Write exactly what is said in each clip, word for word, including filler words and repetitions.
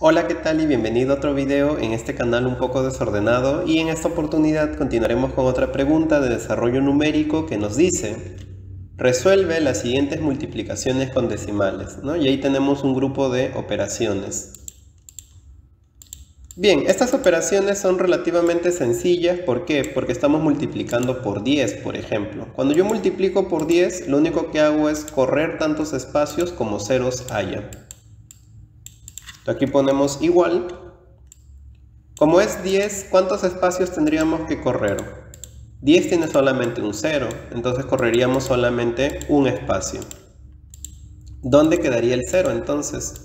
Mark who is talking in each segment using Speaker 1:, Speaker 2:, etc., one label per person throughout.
Speaker 1: Hola, ¿qué tal? Y bienvenido a otro video en este canal un poco desordenado, y en esta oportunidad continuaremos con otra pregunta de desarrollo numérico que nos dice: resuelve las siguientes multiplicaciones con decimales, ¿no? Y ahí tenemos un grupo de operaciones. Bien, estas operaciones son relativamente sencillas. ¿Por qué? Porque estamos multiplicando por diez, por ejemplo. Cuando yo multiplico por diez, lo único que hago es correr tantos espacios como ceros haya. Aquí ponemos igual. Como es diez, ¿cuántos espacios tendríamos que correr? diez tiene solamente un cero, entonces correríamos solamente un espacio. ¿Dónde quedaría el cero entonces?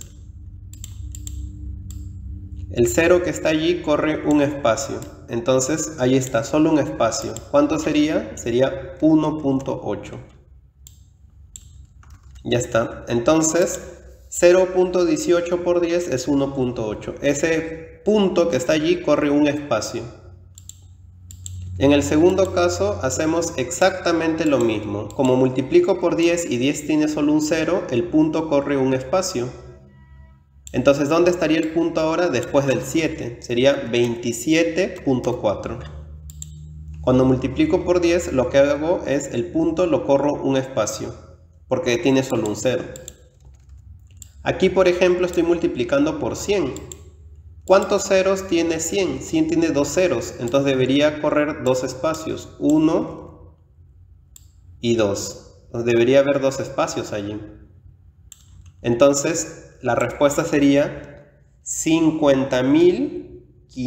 Speaker 1: El cero que está allí corre un espacio, entonces ahí está, solo un espacio. ¿Cuánto sería? Sería uno punto ocho. Ya está, entonces cero punto dieciocho por diez es uno punto ocho. Ese punto que está allí corre un espacio. En el segundo caso hacemos exactamente lo mismo. Como multiplico por diez y diez tiene solo un cero, el punto corre un espacio. Entonces, ¿dónde estaría el punto ahora después del siete? Sería veintisiete punto cuatro. Cuando multiplico por diez, lo que hago es el punto lo corro un espacio, porque tiene solo un cero. Aquí, por ejemplo, estoy multiplicando por cien. ¿Cuántos ceros tiene cien? cien tiene dos ceros, entonces debería correr dos espacios, uno y dos. Entonces debería haber dos espacios allí. Entonces la respuesta sería cincuenta mil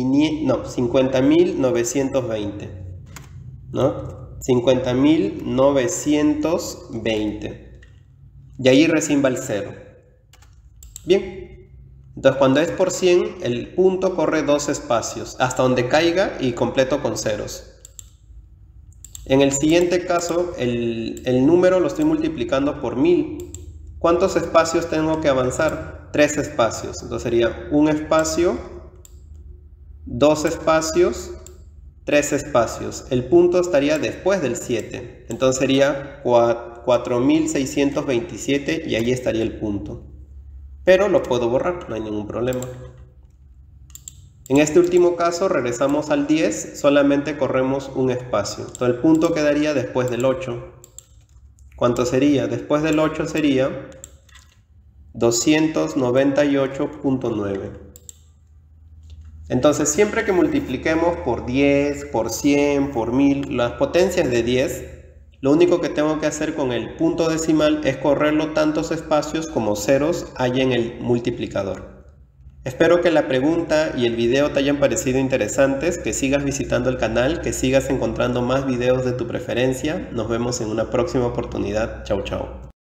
Speaker 1: novecientos veinte, ¿no? cincuenta mil novecientos veinte. Y ahí recién va el cero. Bien, entonces cuando es por cien, el punto corre dos espacios, hasta donde caiga y completo con ceros. En el siguiente caso, el, el número lo estoy multiplicando por mil. ¿Cuántos espacios tengo que avanzar? Tres espacios. Entonces sería un espacio, dos espacios, tres espacios. El punto estaría después del siete. Entonces sería cuatro mil seiscientos veintisiete y ahí estaría el punto. Pero lo puedo borrar, no hay ningún problema. En este último caso regresamos al diez, solamente corremos un espacio. Entonces el punto quedaría después del ocho. ¿Cuánto sería? Después del ocho sería doscientos noventa y ocho punto nueve. Entonces siempre que multipliquemos por diez, por cien, por mil, las potencias de diez, lo único que tengo que hacer con el punto decimal es correrlo tantos espacios como ceros hay en el multiplicador. Espero que la pregunta y el video te hayan parecido interesantes, que sigas visitando el canal, que sigas encontrando más videos de tu preferencia. Nos vemos en una próxima oportunidad. Chao, chao.